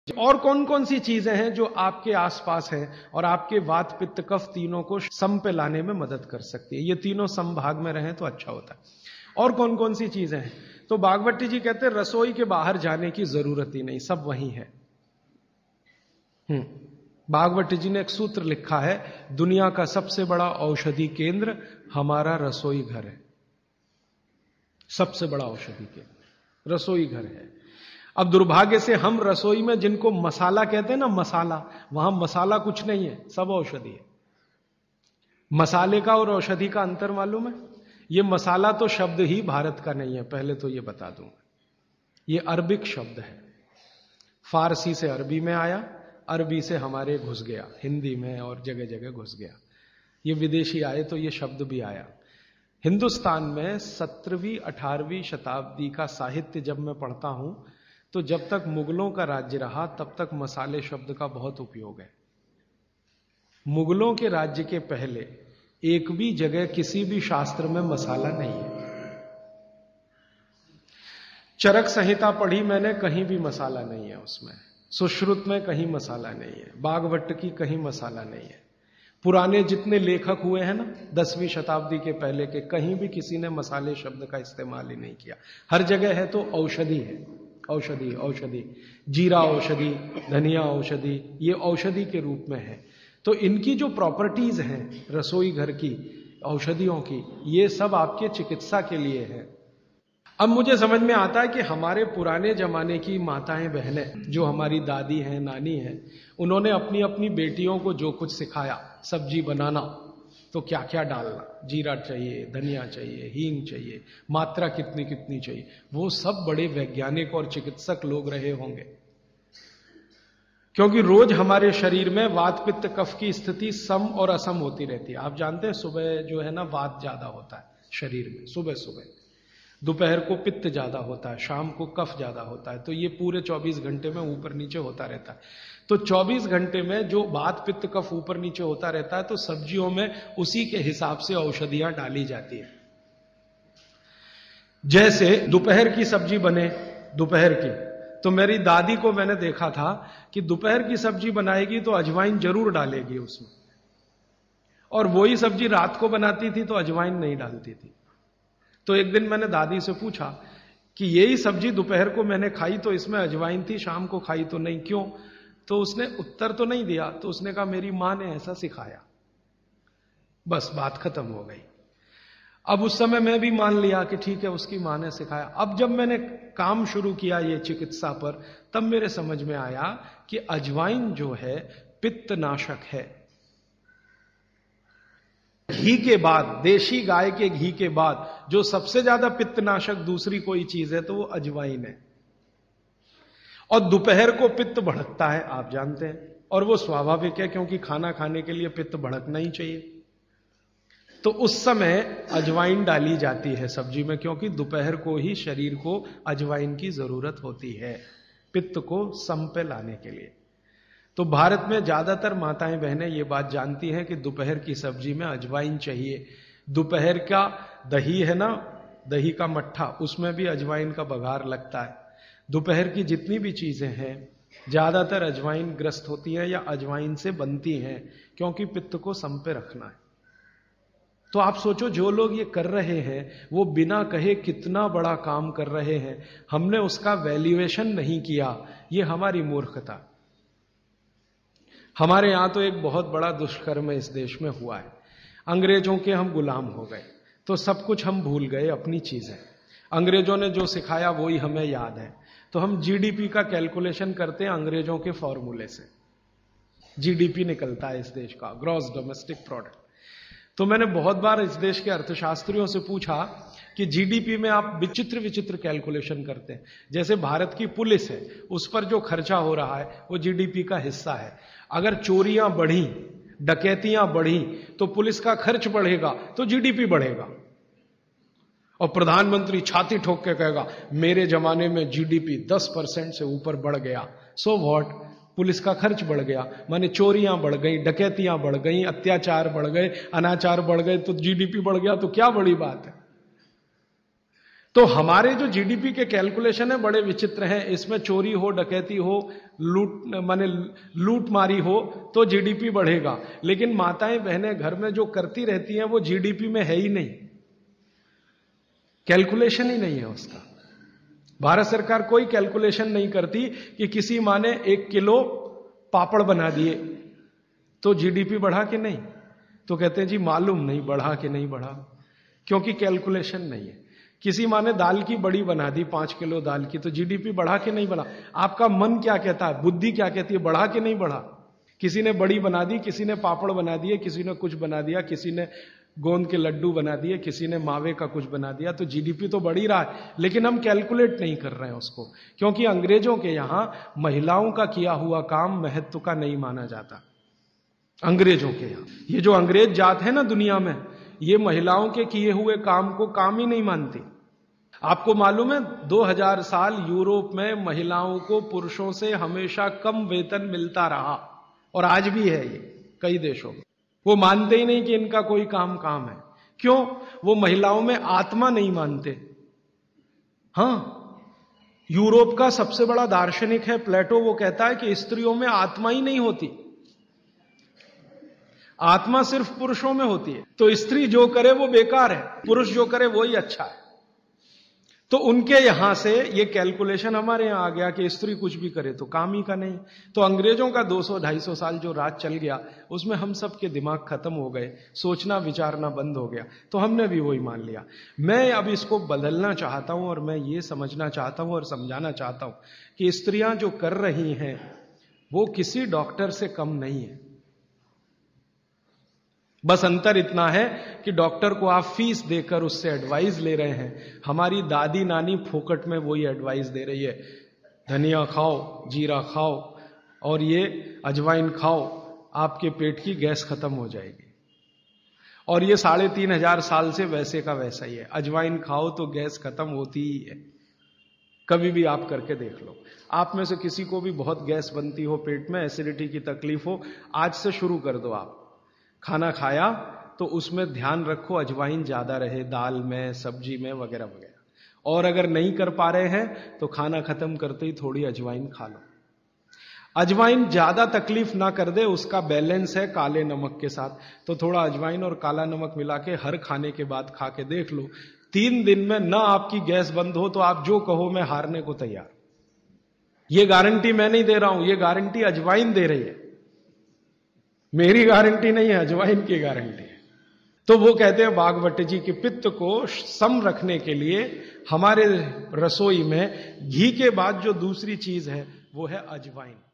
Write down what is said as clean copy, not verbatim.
और कौन कौन सी चीजें हैं जो आपके आसपास हैं और आपके वात पित्त कफ तीनों को सम पे लाने में मदद कर सकती है? ये तीनों समभाग में रहें तो अच्छा होता है। और कौन कौन सी चीजें हैं? तो बागवती जी कहते हैं रसोई के बाहर जाने की जरूरत ही नहीं, सब वहीं है। बागवती जी ने एक सूत्र लिखा है, दुनिया का सबसे बड़ा औषधि केंद्र हमारा रसोई घर है। सबसे बड़ा औषधि केंद्र रसोई घर है। अब दुर्भाग्य से हम रसोई में जिनको मसाला कहते हैं ना, मसाला, वहां मसाला कुछ नहीं है, सब औषधि है। मसाले का और औषधि का अंतर मालूम है? ये मसाला तो शब्द ही भारत का नहीं है, पहले तो ये बता दूं। ये अरबिक शब्द है, फारसी से अरबी में आया, अरबी से हमारे घुस गया, हिंदी में और जगह जगह घुस गया। ये विदेशी आए तो ये शब्द भी आया। हिंदुस्तान में 17वीं 18वीं शताब्दी का साहित्य जब मैं पढ़ता हूं तो जब तक मुगलों का राज्य रहा तब तक मसाले शब्द का बहुत उपयोग है। मुगलों के राज्य के पहले एक भी जगह किसी भी शास्त्र में मसाला नहीं है। चरक संहिता पढ़ी मैंने, कहीं भी मसाला नहीं है उसमें। सुश्रुत में कहीं मसाला नहीं है, बागवट की कहीं मसाला नहीं है। पुराने जितने लेखक हुए हैं ना 10वीं शताब्दी के पहले के, कहीं भी किसी ने मसाले शब्द का इस्तेमाल ही नहीं किया। हर जगह है तो औषधि है, औषधि औषधि, जीरा औषधि, धनिया औषधि, ये औषधि के रूप में है। तो इनकी जो प्रॉपर्टीज हैं रसोई घर की, औषधियों की, ये सब आपके चिकित्सा के लिए है। अब मुझे समझ में आता है कि हमारे पुराने जमाने की माताएं बहनें, जो हमारी दादी हैं, नानी हैं, उन्होंने अपनी अपनी बेटियों को जो कुछ सिखाया, सब्जी बनाना तो क्या क्या डालना, जीरा चाहिए, धनिया चाहिए, हींग चाहिए, मात्रा कितनी कितनी चाहिए, वो सब बड़े वैज्ञानिक और चिकित्सक लोग रहे होंगे। क्योंकि रोज हमारे शरीर में वात पित्त कफ की स्थिति सम और असम होती रहती है। आप जानते हैं सुबह जो है ना वात ज्यादा होता है शरीर में, सुबह सुबह, दोपहर को पित्त ज्यादा होता है, शाम को कफ ज्यादा होता है। तो ये पूरे 24 घंटे में ऊपर नीचे होता रहता है। तो 24 घंटे में जो वात पित्त कफ ऊपर नीचे होता रहता है, तो सब्जियों में उसी के हिसाब से औषधियां डाली जाती है। जैसे दोपहर की सब्जी बने, दोपहर की, तो मेरी दादी को मैंने देखा था कि दोपहर की सब्जी बनाएगी तो अजवाइन जरूर डालेगी उसमें, और वही सब्जी रात को बनाती थी तो अजवाइन नहीं डालती थी। तो एक दिन मैंने दादी से पूछा कि यही सब्जी दोपहर को मैंने खाई तो इसमें अजवाइन थी, शाम को खाई तो नहीं, क्यों? तो उसने उत्तर तो नहीं दिया। तो उसने कहा मेरी मां ने ऐसा सिखाया। बस बात खत्म हो गई। अब उस समय मैं भी मान लिया कि ठीक है, उसकी मां ने सिखाया। अब जब मैंने काम शुरू किया ये चिकित्सा पर, तब मेरे समझ में आया कि अजवाइन जो है पित्तनाशक है। घी के बाद, देशी गाय के घी के बाद जो सबसे ज्यादा पित्तनाशक दूसरी कोई चीज है तो वो अजवाइन है। और दोपहर को पित्त भड़कता है, आप जानते हैं, और वो स्वाभाविक है क्योंकि खाना खाने के लिए पित्त भड़कना ही चाहिए। तो उस समय अजवाइन डाली जाती है सब्जी में, क्योंकि दोपहर को ही शरीर को अजवाइन की जरूरत होती है पित्त को सम पे लाने के लिए। तो भारत में ज्यादातर माताएं बहनें ये बात जानती हैं कि दोपहर की सब्जी में अजवाइन चाहिए। दोपहर का दही है ना, दही का मट्ठा, उसमें भी अजवाइन का बघार लगता है। दोपहर की जितनी भी चीजें हैं ज्यादातर अजवाइन ग्रस्त होती हैं या अजवाइन से बनती हैं, क्योंकि पित्त को सम पे रखना है। तो आप सोचो, जो लोग ये कर रहे हैं वो बिना कहे कितना बड़ा काम कर रहे हैं। हमने उसका वैल्यूएशन नहीं किया, ये हमारी मूर्खता। हमारे यहां तो एक बहुत बड़ा दुष्कर्म इस देश में हुआ है। अंग्रेजों के हम गुलाम हो गए तो सब कुछ हम भूल गए, अपनी चीजें। अंग्रेजों ने जो सिखाया वही हमें याद है। तो हम जीडीपी का कैलकुलेशन करते हैं अंग्रेजों के फॉर्मूले से। जीडीपी निकलता है इस देश का, ग्रॉस डोमेस्टिक प्रोडक्ट। तो मैंने बहुत बार इस देश के अर्थशास्त्रियों से पूछा कि जीडीपी में आप विचित्र विचित्र कैलकुलेशन करते हैं। जैसे भारत की पुलिस है, उस पर जो खर्चा हो रहा है वो जीडीपी का हिस्सा है। अगर चोरियां बढ़ी, डकैतियां बढ़ी तो पुलिस का खर्च बढ़ेगा तो जीडीपी बढ़ेगा। और प्रधानमंत्री छाती ठोक के कहेगा मेरे जमाने में जीडीपी 10% से ऊपर बढ़ गया। सो व्हाट, पुलिस का खर्च बढ़ गया, माने चोरियां बढ़ गई, डकैतियां बढ़ गई, अत्याचार बढ़ गए, अनाचार बढ़ गए, तो जीडीपी बढ़ गया, तो क्या बड़ी बात है। तो हमारे जो जीडीपी के कैलकुलेशन है बड़े विचित्र हैं। इसमें चोरी हो, डकैती हो, लूट मारी हो तो जीडीपी बढ़ेगा, लेकिन माताएं बहनें घर में जो करती रहती हैं वो जीडीपी में है ही नहीं, कैलकुलेशन ही नहीं है उसका। भारत सरकार कोई कैलकुलेशन नहीं करती कि किसी माँ ने 1 किलो पापड़ बना दिए तो जीडीपी बढ़ा कि नहीं, तो कहते हैं जी मालूम नहीं बढ़ा कि नहीं बढ़ा, क्योंकि कैलकुलेशन नहीं है। किसी माँ ने दाल की बड़ी बना दी 5 किलो दाल की, तो जीडीपी बढ़ा कि नहीं बढ़ा। आपका मन क्या कहता है, बुद्धि क्या कहती है, बढ़ा कि नहीं बढ़ा। किसी ने बड़ी बना दी, किसी ने पापड़ बना दिए, किसी ने कुछ बना दिया, किसी ने गोंद के लड्डू बना दिए, किसी ने मावे का कुछ बना दिया, तो जीडीपी तो बढ़ ही रहा है, लेकिन हम कैलकुलेट नहीं कर रहे हैं उसको, क्योंकि अंग्रेजों के यहां महिलाओं का किया हुआ काम महत्व का नहीं माना जाता। अंग्रेजों के यहां ये जो अंग्रेज जात है ना दुनिया में, ये महिलाओं के किए हुए काम को काम ही नहीं मानती। आपको मालूम है 2000 साल यूरोप में महिलाओं को पुरुषों से हमेशा कम वेतन मिलता रहा, और आज भी है ये कई देशों में। वो मानते ही नहीं कि इनका कोई काम है। क्यों? वो महिलाओं में आत्मा नहीं मानते। हां, यूरोप का सबसे बड़ा दार्शनिक है प्लेटो, वो कहता है कि स्त्रियों में आत्मा ही नहीं होती, आत्मा सिर्फ पुरुषों में होती है। तो स्त्री जो करे वो बेकार है, पुरुष जो करे वो ही अच्छा है। तो उनके यहां से ये कैलकुलेशन हमारे यहां आ गया कि स्त्री कुछ भी करे तो काम ही का नहीं। तो अंग्रेजों का 200-250 साल जो राज चल गया, उसमें हम सब के दिमाग खत्म हो गए, सोचना विचारना बंद हो गया, तो हमने भी वही मान लिया। मैं अब इसको बदलना चाहता हूं, और मैं ये समझना चाहता हूं और समझाना चाहता हूं कि स्त्रियां जो कर रही हैं वो किसी डॉक्टर से कम नहीं है। बस अंतर इतना है कि डॉक्टर को आप फीस देकर उससे एडवाइस ले रहे हैं, हमारी दादी नानी फोकट में वही एडवाइस दे रही है, धनिया खाओ, जीरा खाओ और ये अजवाइन खाओ, आपके पेट की गैस खत्म हो जाएगी। और ये 3500 साल से वैसे का वैसा ही है, अजवाइन खाओ तो गैस खत्म होती ही है। कभी भी आप करके देख लो। आप में से किसी को भी बहुत गैस बनती हो, पेट में एसिडिटी की तकलीफ हो, आज से शुरू कर दो। आप खाना खाया तो उसमें ध्यान रखो अजवाइन ज्यादा रहे, दाल में, सब्जी में, वगैरह वगैरह। और अगर नहीं कर पा रहे हैं तो खाना खत्म करते ही थोड़ी अजवाइन खा लो। अजवाइन ज्यादा तकलीफ ना कर दे, उसका बैलेंस है काले नमक के साथ, तो थोड़ा अजवाइन और काला नमक मिला के हर खाने के बाद खा के देख लो। 3 दिन में ना आपकी गैस बंद हो तो आप जो कहो मैं हारने को तैयार। ये गारंटी मैं नहीं दे रहा हूं, ये गारंटी अजवाइन दे रही है, मेरी गारंटी नहीं है, अजवाइन की गारंटी है। तो वो कहते हैं बागवट जी कि पित्त को सम रखने के लिए हमारे रसोई में घी के बाद जो दूसरी चीज है वो है अजवाइन।